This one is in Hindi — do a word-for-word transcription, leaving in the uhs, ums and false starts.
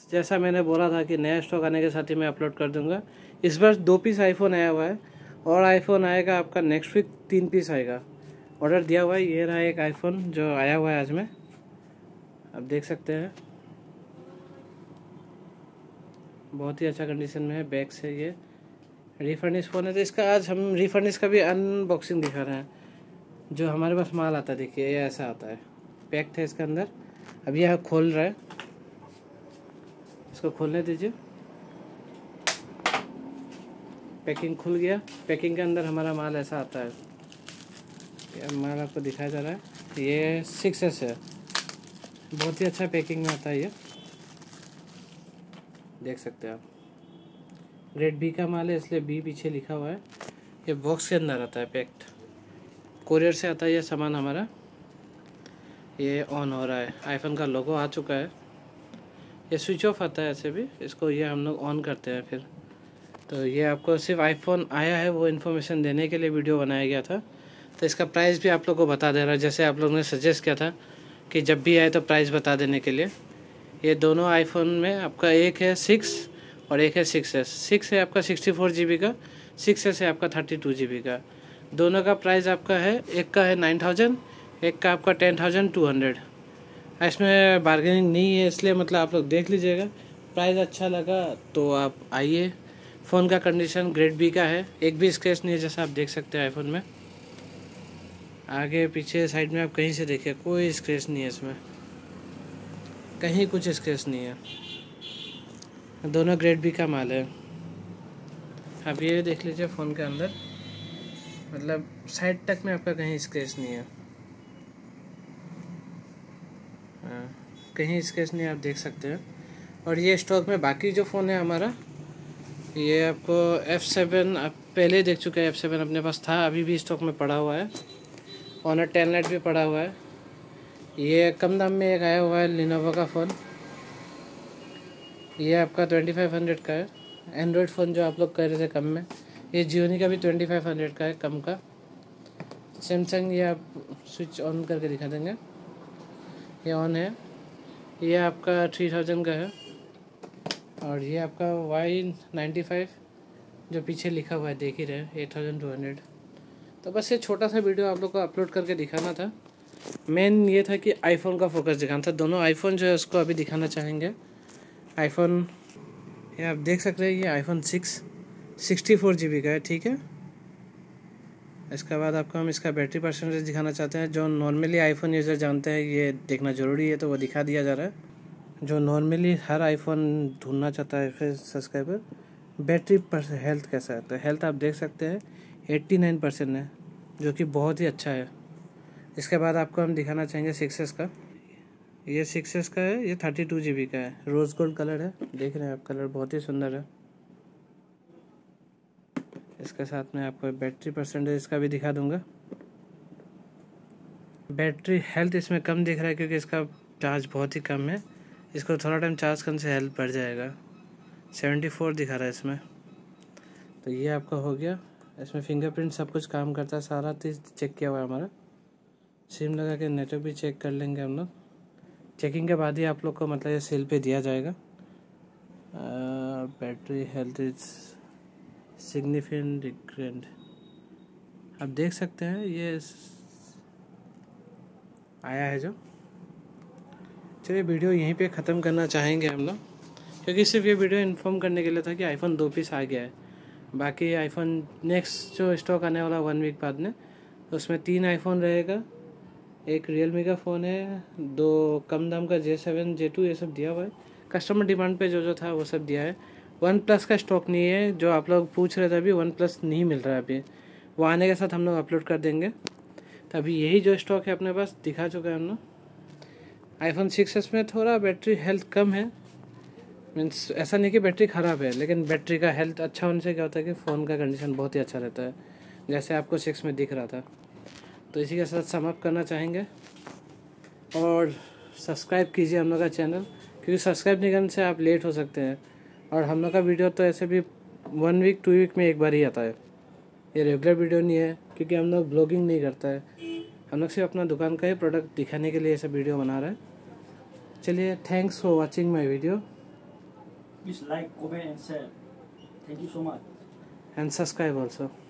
जैसा मैंने बोला था कि नया स्टॉक आने के साथ ही मैं अपलोड कर दूंगा। इस बार दो पीस आईफोन आया हुआ है और आईफोन आएगा आपका नेक्स्ट वीक, तीन पीस आएगा। ऑर्डर दिया हुआ है, ये रहा एक आईफोन जो आया हुआ है आज में, आप देख सकते हैं बहुत ही अच्छा कंडीशन में है। बैक से ये रिफर्निश फ़ोन है, तो इसका आज हम रिफर्निश का भी अनबॉक्सिंग दिखा रहे हैं। जो हमारे पास माल आता है देखिए ये ऐसा आता है, पैक्ड है इसके अंदर। अभी यह खोल रहा है, इसको खोलने दीजिए। पैकिंग खुल गया। पैकिंग के अंदर हमारा माल ऐसा आता है, ये माल आपको दिखाया जा रहा है। ये सिक्स एस है, बहुत ही अच्छा पैकिंग में आता है, ये देख सकते हैं आप। ग्रेड बी का माल है इसलिए बी पीछे लिखा हुआ है। ये बॉक्स के अंदर आता है पैक्ड, कोरियर से आता है ये सामान हमारा। ये ऑन हो रहा है, आईफोन का लोगो आ चुका है। ये स्विच ऑफ आता है ऐसे भी, इसको ये हम लोग ऑन करते हैं फिर। तो ये आपको सिर्फ आईफोन आया है वो इन्फॉर्मेशन देने के लिए वीडियो बनाया गया था। तो इसका प्राइस भी आप लोग को बता दे रहा है, जैसे आप लोगों ने सजेस्ट किया था कि जब भी आए तो प्राइस बता देने के लिए। ये दोनों आईफोन में आपका एक है सिक्स और एक है सिक्स एस। सिक्स है आपका सिक्सटी फोर जी बी का, सिक्स एस है आपका थर्टी टू जी बी का। दोनों का प्राइस आपका है, एक का है नाइन थाउजेंड, एक का आपका टेन थाउजेंड टू हंड्रेड। इसमें बार्गेनिंग नहीं है, इसलिए मतलब आप लोग देख लीजिएगा। प्राइस अच्छा लगा तो आप आइए। फ़ोन का कंडीशन ग्रेड बी का है, एक भी स्क्रैच नहीं है जैसा आप देख सकते हैं आईफोन में। आगे पीछे साइड में आप कहीं से देखिए कोई स्क्रैच नहीं है इसमें, कहीं कुछ स्क्रैच नहीं है। दोनों ग्रेड बी का माल है। आप ये देख लीजिए फ़ोन के अंदर, मतलब साइड तक में आपका कहीं स्क्रैच नहीं है। हाँ, कहीं स्क्रैच नहीं, आप देख सकते हैं। और ये स्टॉक में बाकी जो फ़ोन है हमारा, ये आपको एफ़ सेवन आप पहले ही देख चुके हैं। एफ़ सेवन अपने पास था, अभी भी स्टॉक में पड़ा हुआ है। ऑनर टेन लाइट भी पड़ा हुआ है। ये कम दाम में एक आया हुआ है लिनोवो का फ़ोन, ये आपका ट्वेंटी फाइव हंड्रेड का है। एंड्रॉयड फ़ोन जो आप लोग कह रहे थे कम में, ये जियोनी का भी ट्वेंटी फाइव हंड्रेड का है कम का। सैमसंग, ये आप स्विच ऑन करके दिखा देंगे, ये ऑन है। ये आपका थ्री थाउजेंड का है। और ये आपका वाई नाइन्टी फाइव जो पीछे लिखा हुआ है देख ही रहे, एट थाउजेंड टू हंड्रेड। तो बस ये छोटा सा वीडियो आप लोग को अपलोड करके दिखाना था। मेन ये था कि आईफोन का फोकस दिखाना था। दोनों आईफोन जो है उसको अभी दिखाना चाहेंगे। आईफोन ये आप देख सकते हैं, ये iPhone six sixty four G B का है, ठीक है। इसके बाद आपको हम इसका बैटरी परसेंटेज दिखाना चाहते हैं। जो नॉर्मली आईफोन यूज़र जानते हैं ये देखना ज़रूरी है, तो वो दिखा दिया जा रहा है। जो नॉर्मली हर आईफोन ढूंढना चाहता है फिर सब्सक्राइबर, बैटरी पर हेल्थ कैसा है। तो हेल्थ आप देख सकते हैं एट्टी नाइन परसेंट है, जो कि बहुत ही अच्छा है। इसके बाद आपको हम दिखाना चाहेंगे सिक्स एस का। ये सिक्स एस का है, ये थर्टी टू जी बी का है, रोज़ गोल्ड कलर है, देख रहे हैं आप, कलर बहुत ही सुंदर है। इसके साथ में आपको बैटरी परसेंटेज इसका भी दिखा दूंगा। बैटरी हेल्थ इसमें कम दिख रहा है क्योंकि इसका चार्ज बहुत ही कम है। इसको थोड़ा टाइम चार्ज करने से हेल्थ बढ़ जाएगा। सेवेंटी फोर दिखा रहा है इसमें। तो ये आपका हो गया। इसमें फिंगरप्रिंट सब कुछ काम करता है, सारा चीज़ चेक किया हुआ है हमारा। सिम लगा के नेटवर्क भी चेक कर लेंगे हम लोग। चेकिंग के बाद ही आप लोग को मतलब ये सेल पे दिया जाएगा। बैटरी हेल्थ इज सिग्निफिकेंट, आप देख सकते हैं ये आया है जो। चलिए वीडियो यहीं पे ख़त्म करना चाहेंगे हम लोग, क्योंकि सिर्फ ये वीडियो इन्फॉर्म करने के लिए था कि आईफोन दो पीस आ गया है। बाकी आईफोन नेक्स्ट जो स्टॉक आने वाला वन वीक बाद में, उसमें तीन आईफोन रहेगा। एक रियलमी का फ़ोन है, दो कम दाम का जे सेवन जे टू, ये सब दिया हुआ है। कस्टमर डिमांड पे जो जो था वो सब दिया है। वन प्लस का स्टॉक नहीं है, जो आप लोग पूछ रहे थे अभी, वन प्लस नहीं मिल रहा है अभी। वो आने के साथ हम लोग अपलोड कर देंगे। तो अभी यही जो स्टॉक है अपने पास दिखा चुका है हम लोग। आईफोन सिक्स एस में थोड़ा बैटरी हेल्थ कम है, मीन्स ऐसा नहीं कि बैटरी ख़राब है, लेकिन बैटरी का हेल्थ अच्छा होने से क्या होता है कि फ़ोन का कंडीशन बहुत ही अच्छा रहता है, जैसे आपको सिक्स में दिख रहा था। तो इसी के साथ समाप्त करना चाहेंगे और सब्सक्राइब कीजिए हम लोग का चैनल, क्योंकि सब्सक्राइब नहीं करने से आप लेट हो सकते हैं। और हम लोग का वीडियो तो ऐसे भी वन वीक टू वीक में एक बार ही आता है, ये रेगुलर वीडियो नहीं है, क्योंकि हम लोग ब्लॉगिंग नहीं करता है। हम लोग सिर्फ अपना दुकान का ही प्रोडक्ट दिखाने के लिए ये सब वीडियो बना रहे हैं। चलिए, thanks for watching my video. Please like, comment, and share. Thank you so much. And subscribe also.